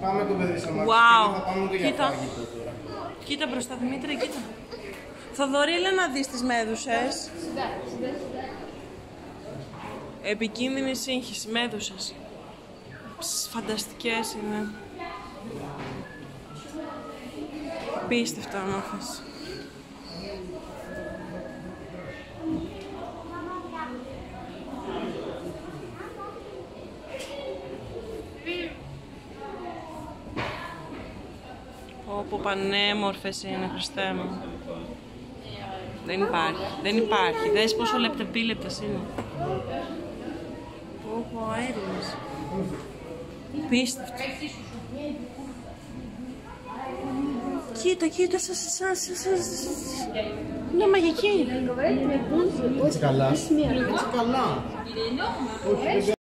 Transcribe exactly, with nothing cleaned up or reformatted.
Πάμε το παιδί σε μάτια. Wow. Θα πάμε και Κοίτα. για φάγητο τώρα. Κοίτα μπροστά, Δημήτρη, κοίτα. Θοδωρή, έλα να δεις τις μέδουσες. Επικίνδυνη σύγχυση, μέδουσες. Ψ, φανταστικές είναι. Πίστευτα όμορφες. Όπου πανέμορφες είναι, Χριστέ μου. Δεν υπάρχει, δεν υπάρχει. Δες πόσο λεπτεπίλεπτες είναι. Όπου αέριος. Πίστευτο. Κοίτα, κοίτα, σας, σας, σας, σας. Είναι μαγική. Έτσι καλά. Έτσι καλά.